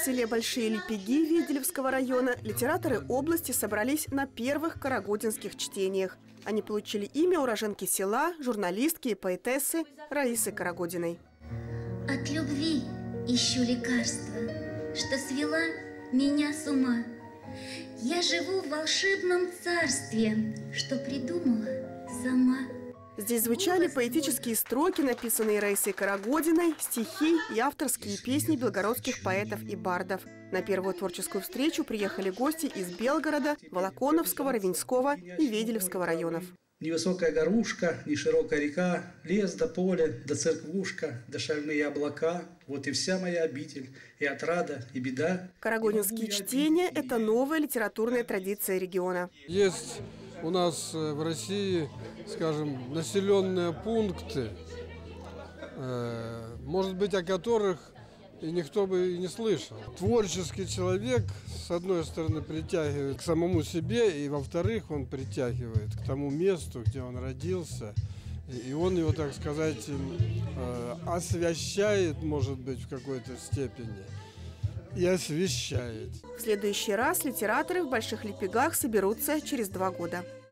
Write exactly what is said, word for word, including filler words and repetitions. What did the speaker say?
селе Большие Лепеги Веделевского района литераторы области собрались на первых карагодинских чтениях. Они получили имя уроженки села, журналистки и поэтессы Раисы Карагодиной. От любви ищу лекарства, что свела меня с ума. Я живу в волшебном царстве, что придумала сама. Здесь звучали поэтические строки, написанные Раисой Карагодиной, стихи и авторские песни белгородских поэтов и бардов. На первую творческую встречу приехали гости из Белгорода, Волоконовского, Равенского и Веделевского районов. Ни высокая горушка, ни широкая река, лес до поля, до церквушка, до шальные облака. Вот и вся моя обитель, и отрада, и беда. Карагодинские чтения – это новая литературная традиция региона. Есть у нас в России, скажем, населенные пункты, может быть, о которых и никто бы и не слышал. Творческий человек, с одной стороны, притягивает к самому себе, и, во-вторых, он притягивает к тому месту, где он родился. И он его, так сказать, освящает, может быть, в какой-то степени, и освещает. В следующий раз литераторы в Больших Лепегах соберутся через два года.